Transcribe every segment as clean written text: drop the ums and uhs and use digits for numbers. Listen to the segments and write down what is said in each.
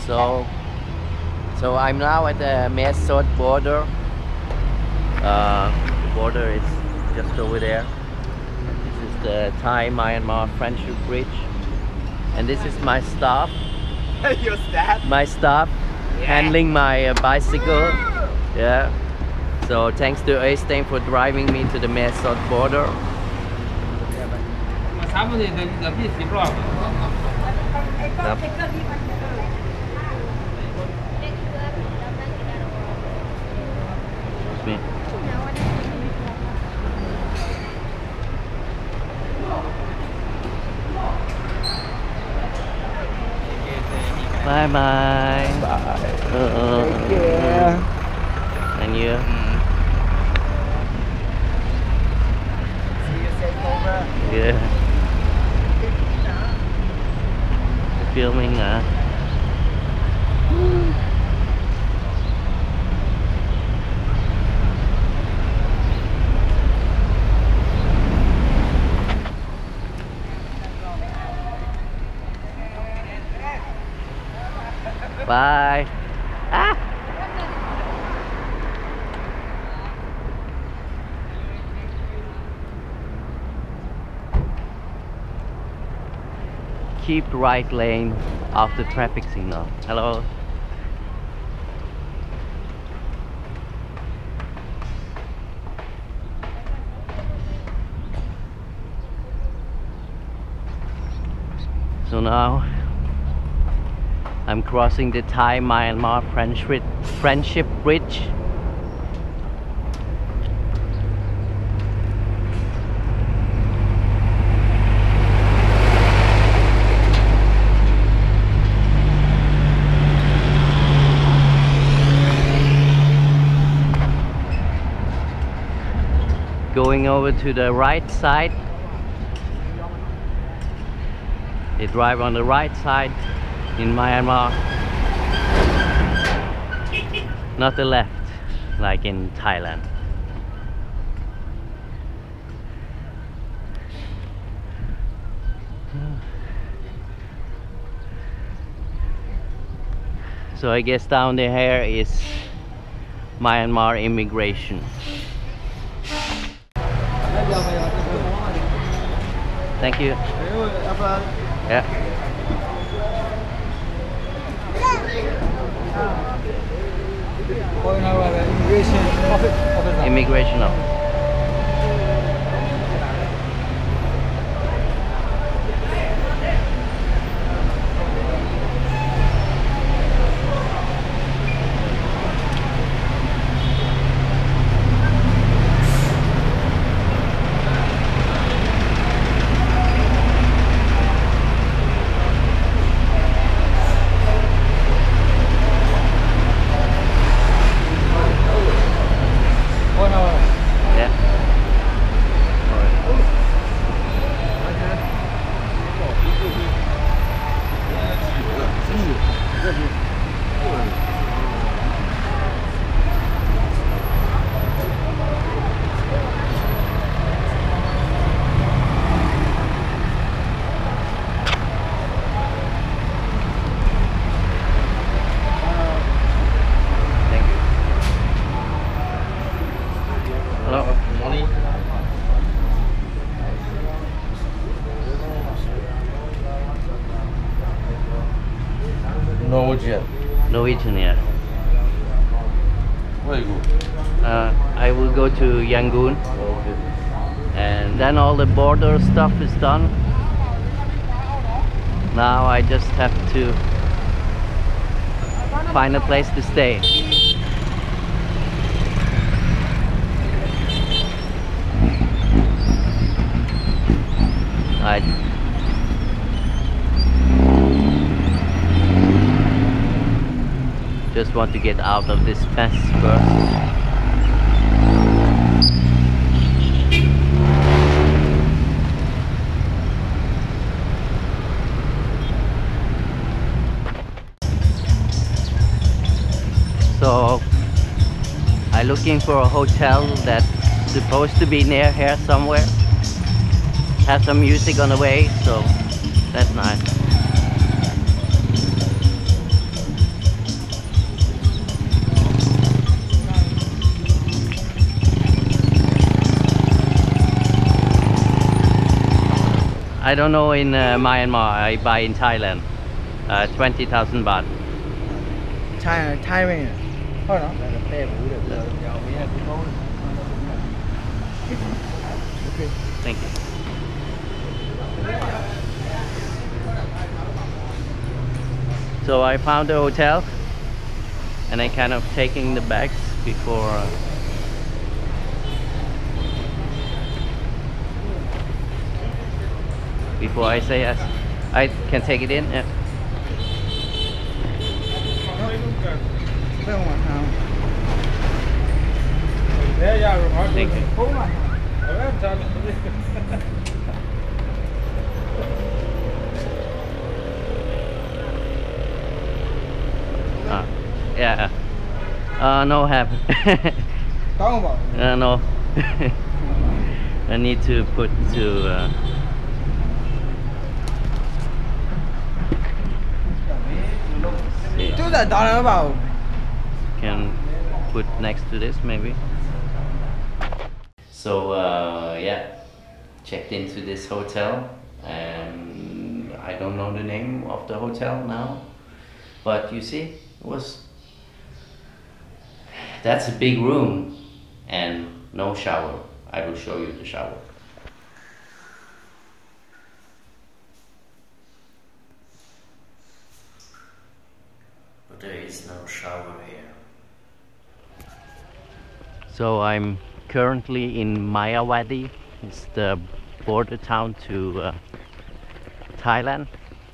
So, so I'm now at the Mae Sot border. The border is just over there. This is the Thai-Myanmar Friendship Bridge, and this is my staff. Your staff? My staff handling my bicycle. Yeah. So thanks to Øystein for driving me to the Mae Sot border. Me. Bye bye. Bye. Take care. And you? See you safe over. Yeah. Filming Bye. Ah. Keep right lane after traffic signal. Hello. So now I'm crossing the Thai-Myanmar Friendship Bridge. Going over to the right side. They drive on the right side in Myanmar, not the left like in Thailand. So I guess down there is Myanmar immigration. Thank you. Yeah. Immigration office. Norwegian. Norwegian, yeah. Where you go? I will go to Yangon, Okay. and then all the border stuff is done. Now I just have to find a place to stay. I just want to get out of this mess first. So I'm looking for a hotel that's supposed to be near here somewhere. Has some music on the way, so that's nice. I don't know in Myanmar. I buy in Thailand. 20,000 baht. Thailand. Thôi đó. Đây là vũ được giờ giàu mấy cái món. Okay. Thank you. So I found a hotel, and I kind of taking the bags before I say yes. I can take it in. Yeah. Thank you. Yeah. No have. No. I need to put to. Can put next to this maybe. So yeah, checked into this hotel, and I don't know the name of the hotel now, but you see, that's a big room and no shower. I will show you the shower. But there is no shower here. So I'm currently in Myawaddy. It's the border town to Thailand.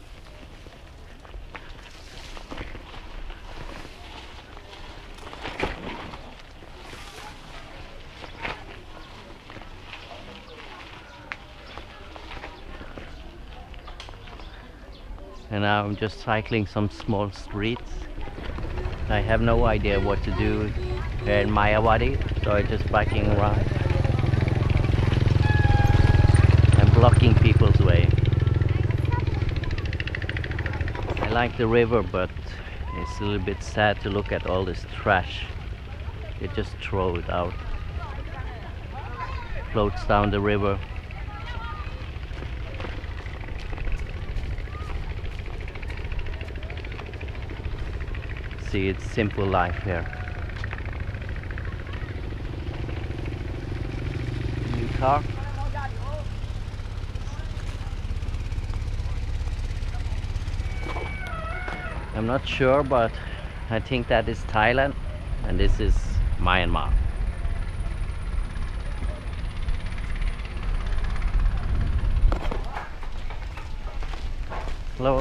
And now I'm just cycling some small streets. I have no idea what to do here in Myawaddy, so I'm just biking around and blocking people's way. I like the river, but it's a little bit sad to look at all this trash. They just throw it out. Floats down the river. See, it's simple life here. New car. I'm not sure, but I think that is Thailand and this is Myanmar. Hello.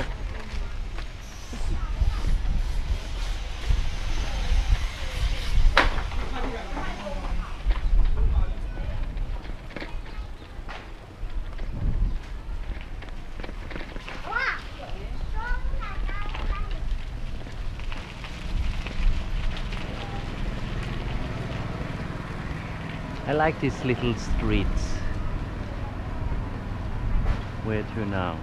I like these little streets. Where to now?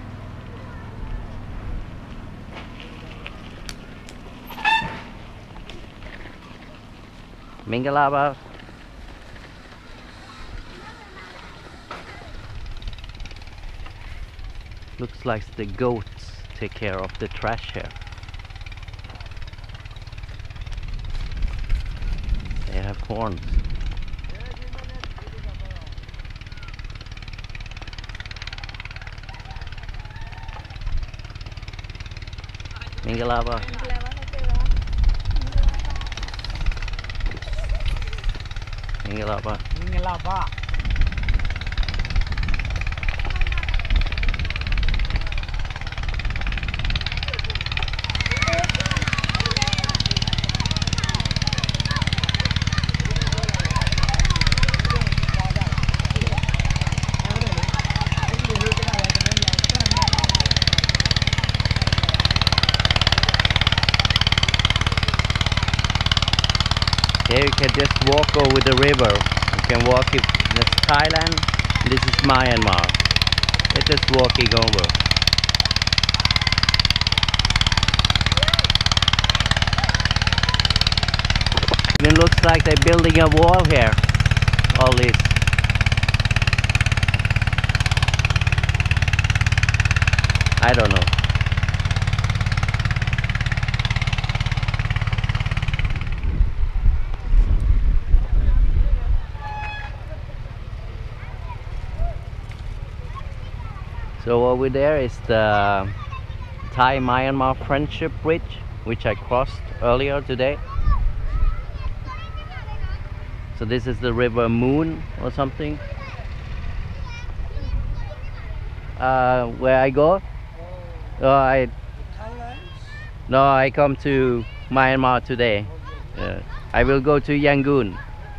Mingalaba. Looks like the goats take care of the trash here. They have horns. Mingalaba. Mingalaba. Mingalaba. Here you can just walk over the river. You can walk it. That's Thailand. This is Myanmar. It's just walking over. It looks like they're building a wall here. All this. I don't know. So over there is the Thai-Myanmar Friendship Bridge, which I crossed earlier today. So this is the River Moon or something. Where I go? Thailand. No, I come to Myanmar today. I will go to Yangon.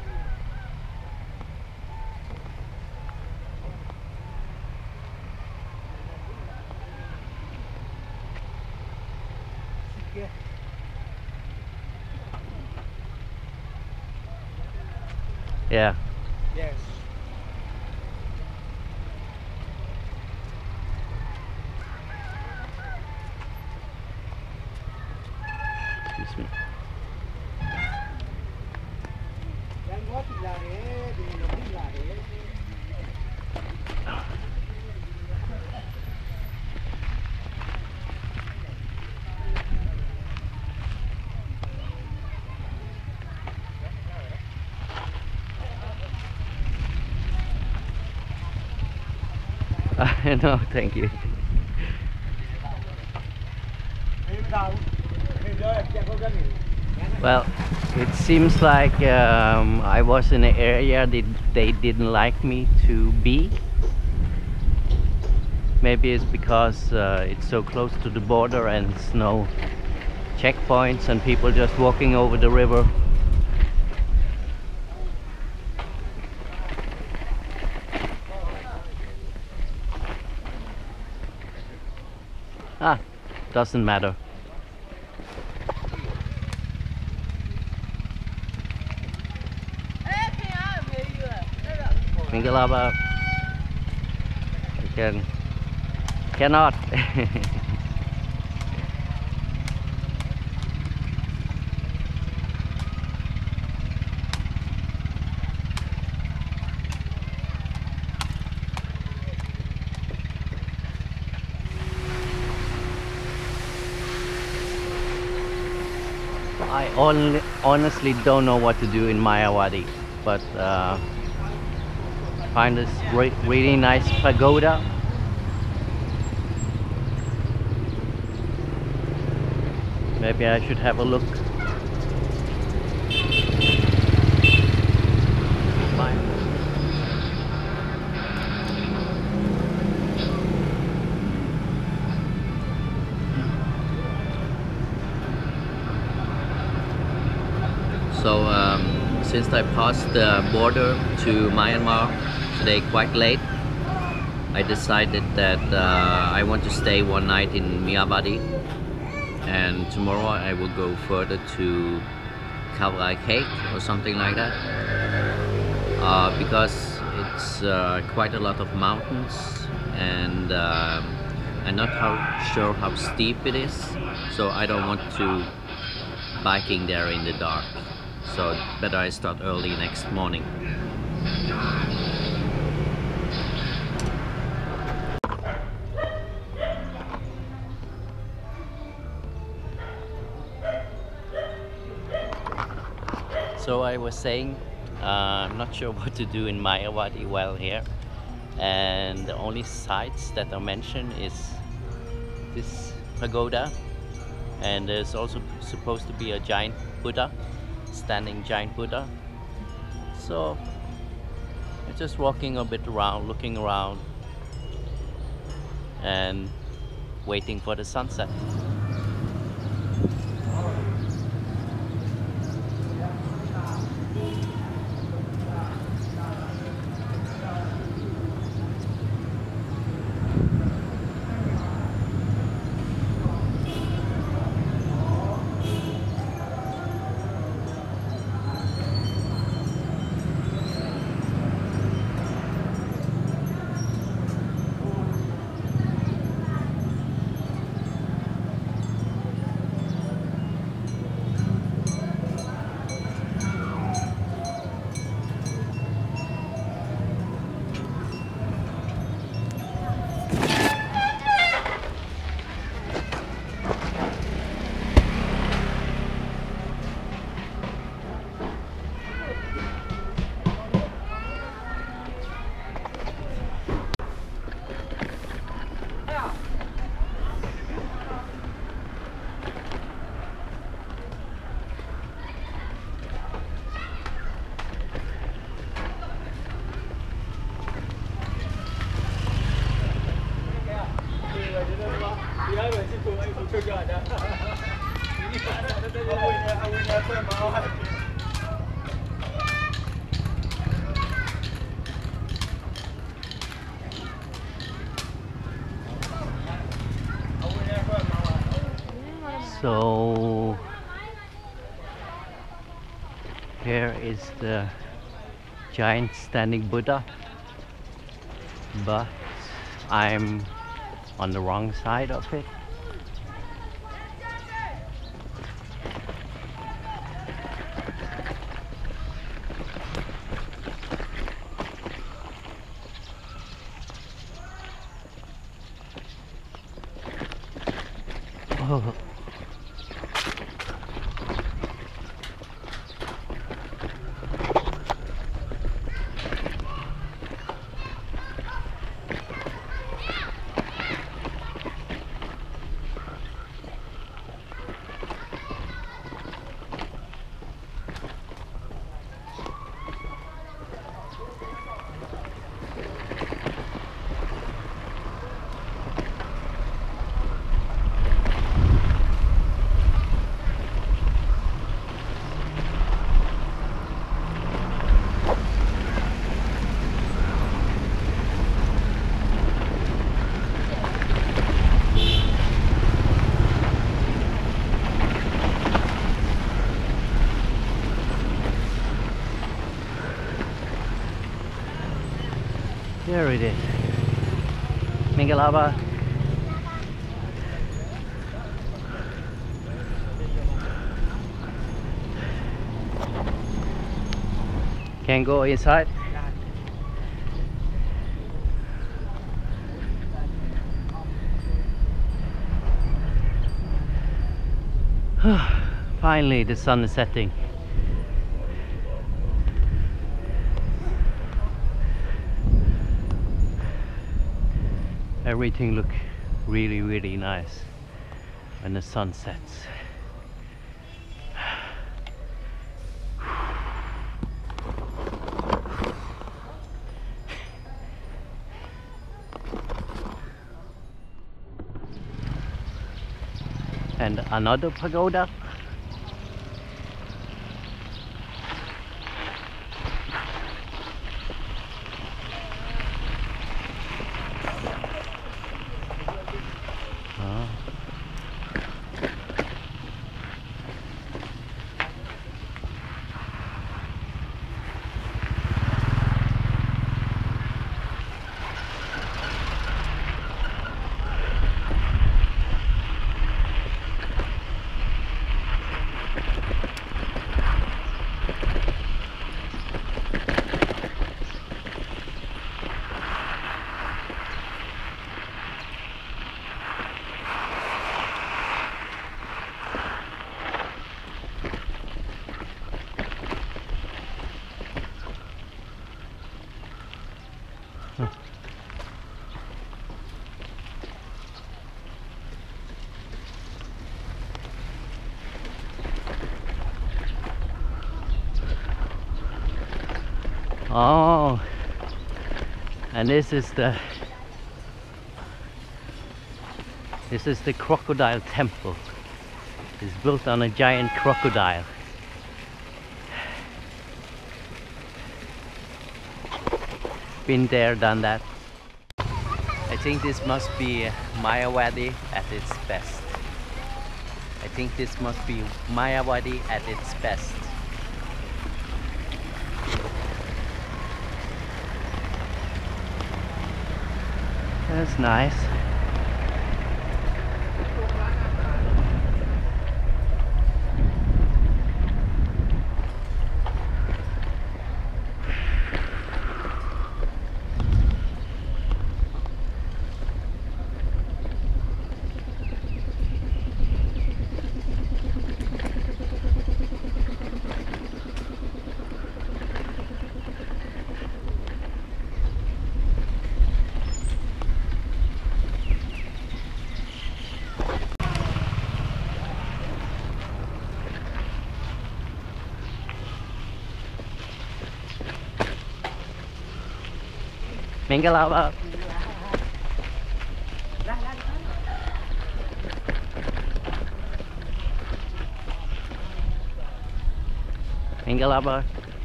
Yeah. Yes. Excuse me. No, thank you. Well, it seems like I was in an area that they didn't like me to be. Maybe it's because it's so close to the border and there's no checkpoints and people just walking over the river. Ah, doesn't matter. Mingalaba. You cannot. I honestly don't know what to do in Myawaddy, but find this really nice pagoda. Maybe I should have a look. So since I passed the border to Myanmar today quite late, I decided that I want to stay one night in Myawaddy, and tomorrow I will go further to Crocodile Cake or something like that, because it's quite a lot of mountains and I'm not sure how steep it is, so I don't want to biking there in the dark. So better I start early next morning. So I was saying, I'm not sure what to do in Myawaddy while here, and the only sites that are mentioned is this pagoda, and there's also supposed to be a giant Buddha, standing giant Buddha. So I'm just walking a bit around, looking around and waiting for the sunset. So here is the giant standing Buddha, but I'm on the wrong side of it. Oh. There it is. Mingalava. Can go inside. Finally the sun is setting. Everything looks really nice when the sun sets. And another pagoda. Oh, and this is the Crocodile Temple. It's built on a giant crocodile. Been there, done that. I think this must be Myawaddy at its best. I think this must be Myawaddy at its best. That's nice. Mingalava. Mingalaba.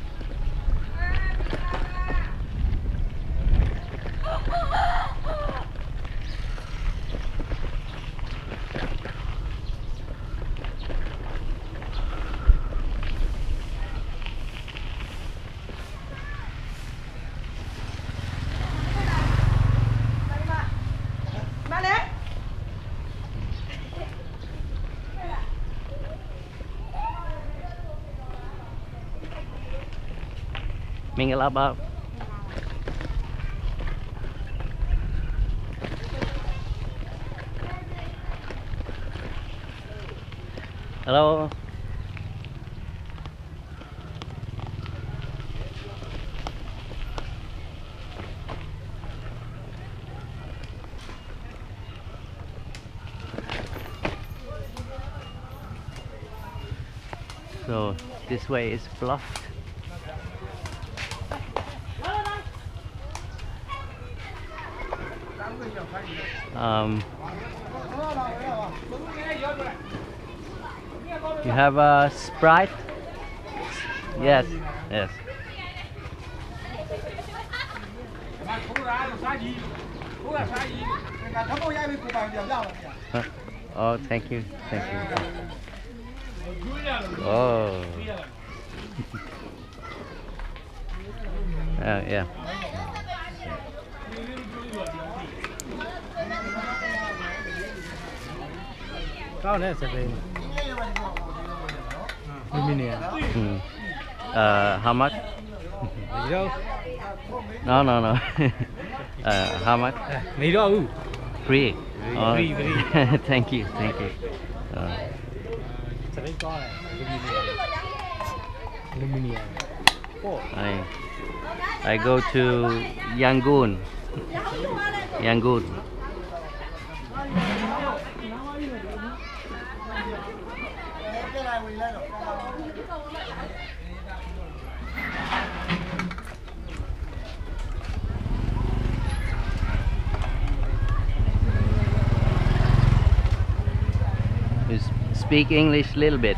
Mingalaba. Hello. So this way is bluffed. You have a Sprite? Yes, yes. Oh, thank you, thank you. Oh. Yeah. How much? No. How much? Free. Oh, Free. thank you. I go to Yangon. You speak English a little bit.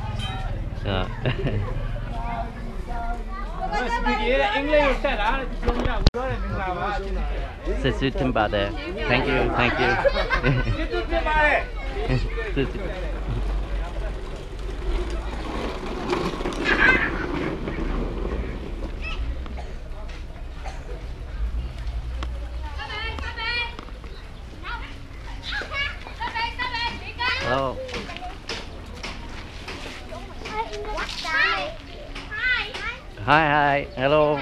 Thank you. Hello. Hi. Hello.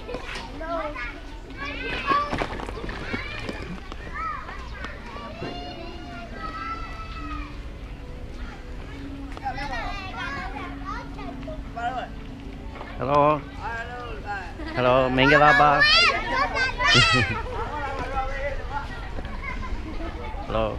Hello, Mingalaba. Hello.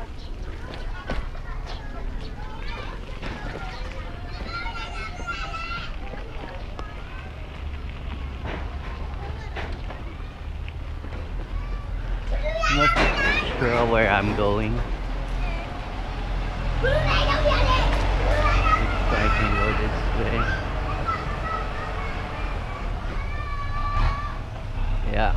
Not sure where I'm going. If I can go this way. Yeah.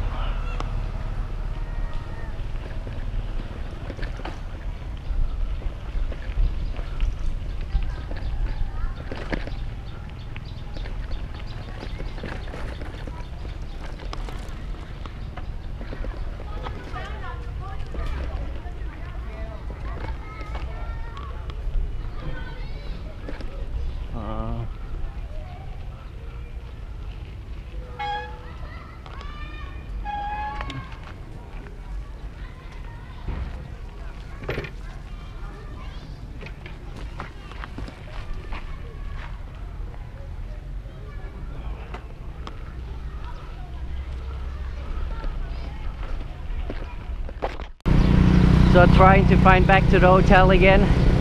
So trying to find back to the hotel again.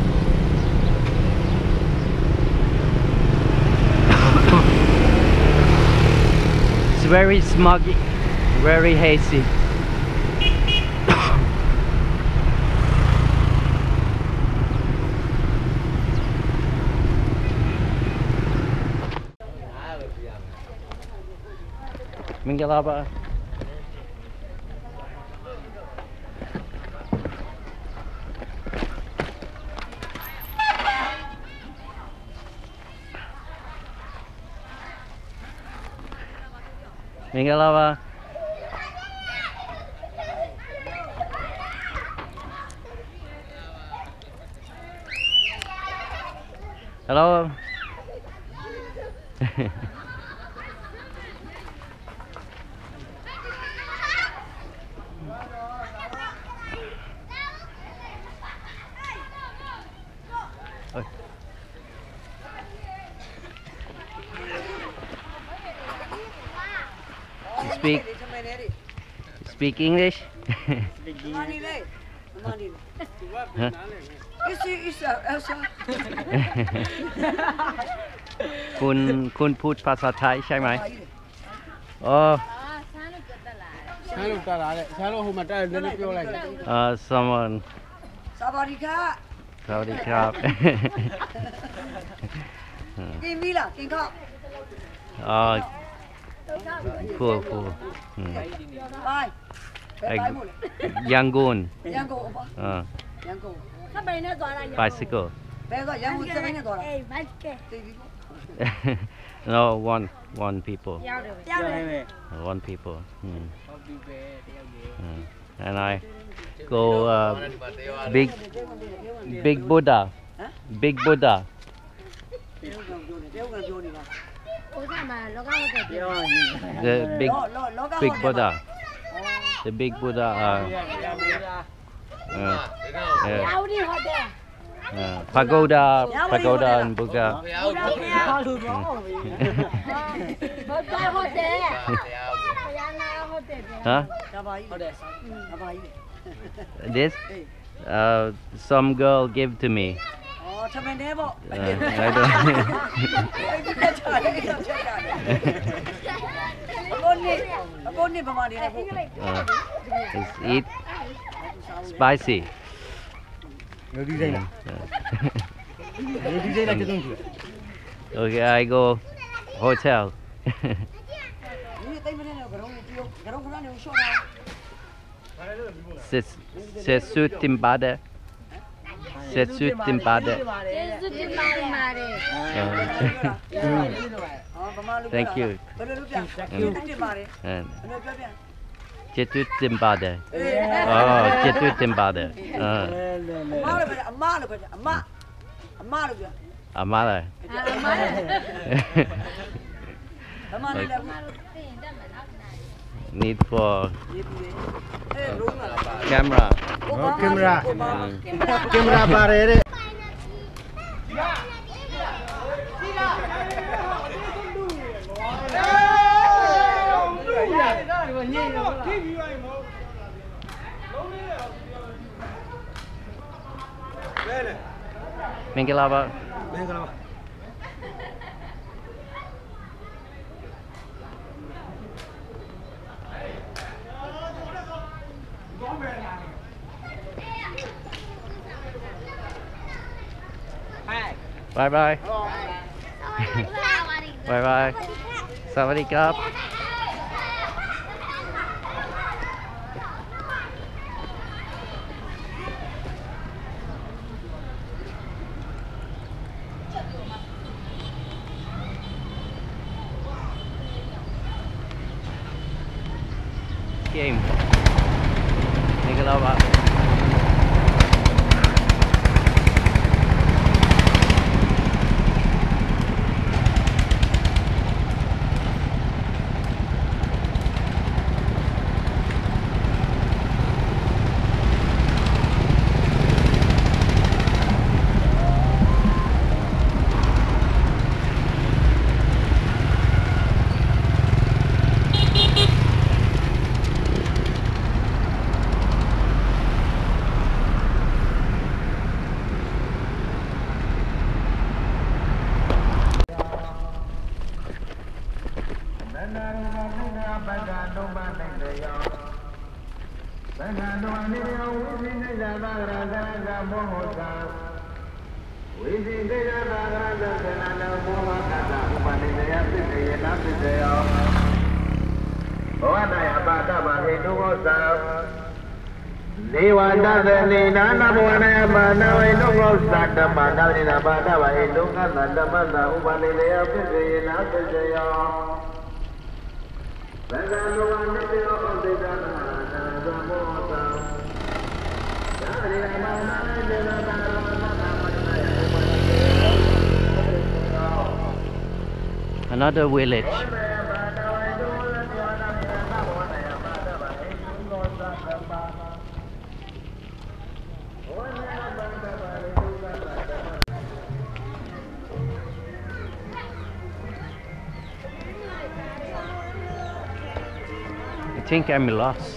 It's very smoggy, very hazy. Mingalaba. Mingalaba. Hello. Speak English? Huh? คุณพูดภาษาไทยใช่ไหมอ๋อ someone สวัสดีค่ะสวัสดีครับกินมีล่ะกินข้าวอ๋อ cool ไปหมดเลย Yangon ยังโกปะ ยังโก bicycle ဘယ်တော့ရန်ကုန်စပိုင်းနဲ့တော့လားအေးဘတ်ကဲသိပြီပေါ့ no one people ရောက်တယ် one people and I go big Buddha တရုတ်ကပြောနေတာဥစားမှာလောကဝတ်တယ်ပြော the big လောက big Buddha the big Buddha ရာဝတီဟိုတယ် pagoda and Buddha ဟိုတယ်ဟိုတယ်ဘုရားနာဟိုတယ် huh ဒါပါကြီးဟုတ်တယ်ဒါပါကြီး this some girl give to me ဩထမင်းသေးပေါ့ I don't အဲ့ဒါချာတယ်အဲ့ဒါချာတယ်အကိုနေဗမာနေလိုက်ဖို့ It's eat spicy 有地震了，有地震了，这东西。 okay I go hotel ဒီတိတ်မနေတော့ကတော့ဒီကတော့ခဏနေရှော့တာ set suit timbada set suit timbada ကျေးဇူးတင်ပါတယ်မာတယ်ဗမာလူ Thank you ဘယ်လိုလုပ်ပြန်ကျေးဇူးတင်ပါတယ် and ဘယ်လိုပြောပြန် jetut timbada oh jetut timbada အမလို့ပြောအမလို့ပြောအမလို့ပြော amala ဗမာနေလည်း need for ရေးပြီးအေးလုံးလာ camera camera ကင်မရာပါတယ်တဲ့ Mingalaba မင်္ဂလာပါ bye bye bye bye สวัสดีครับ game Mingalaba Another village. I think I'm lost.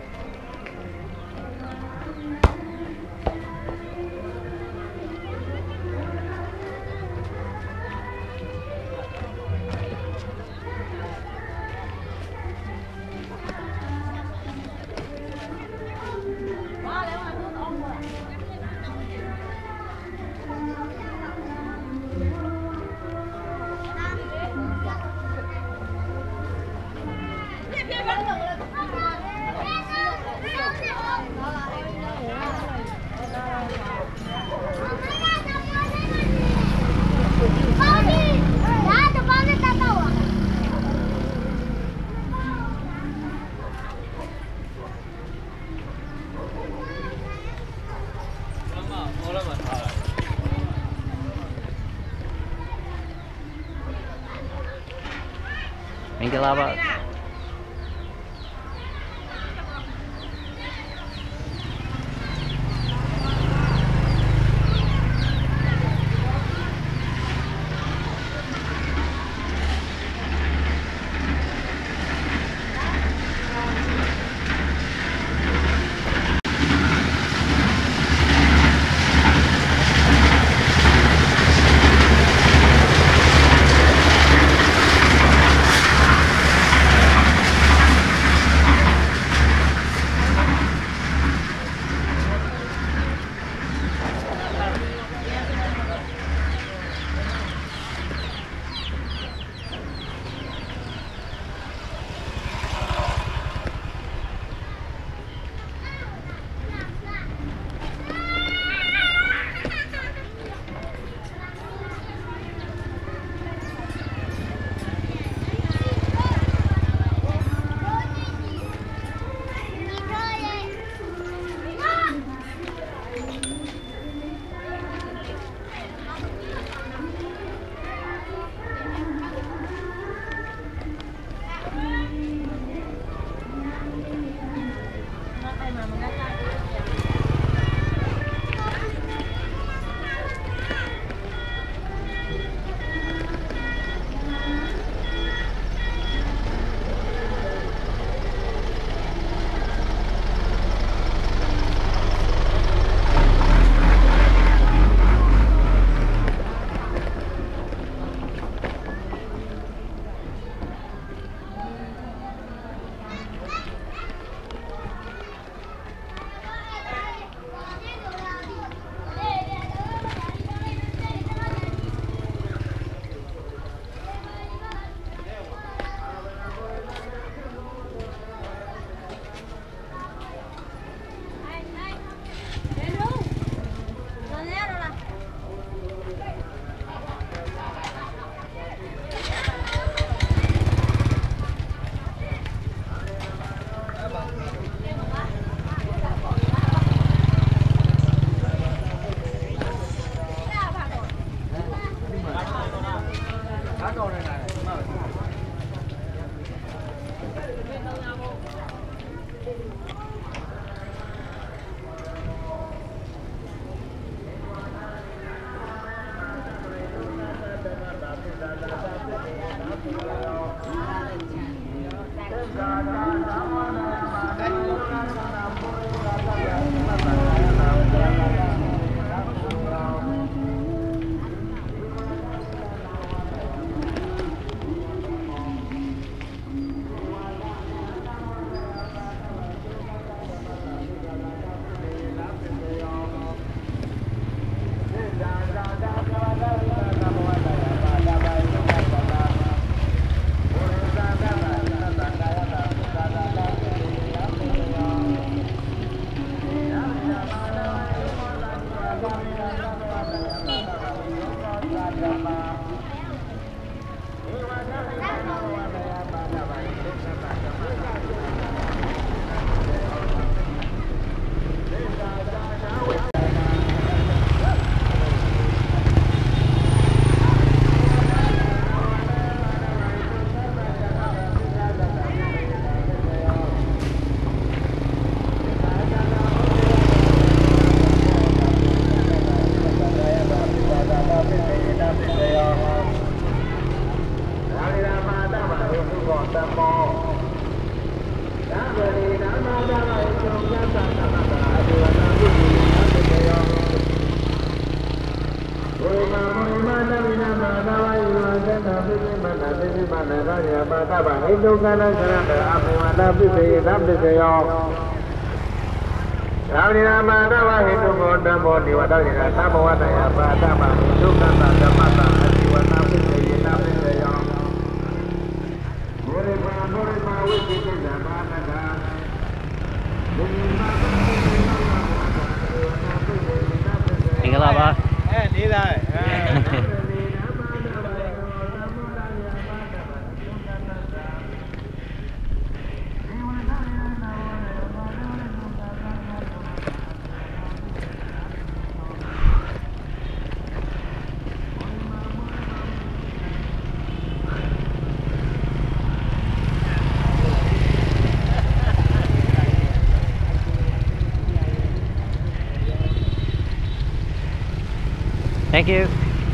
Mangalawa. Anh có làm không? Đi rồi. Thank you.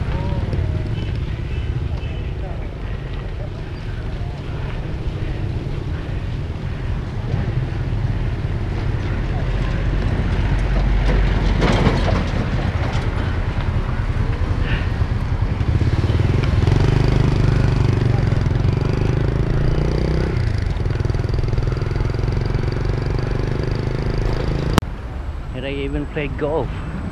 And I even play golf.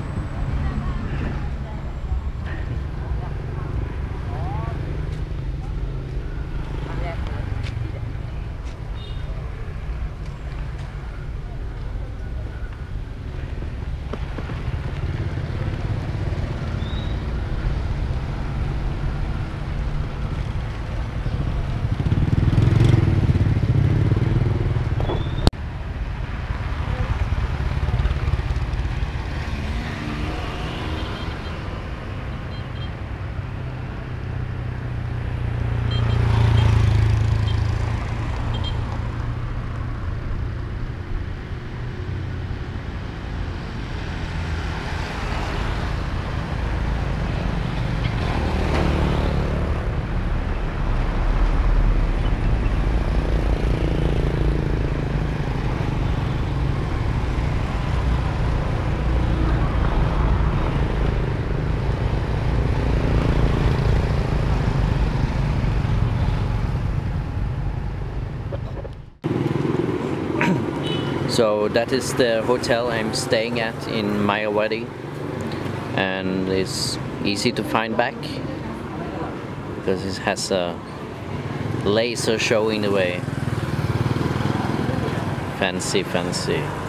So that is the hotel I'm staying at in Myawaddy, and it's easy to find back because it has a laser showing the way. Fancy, fancy.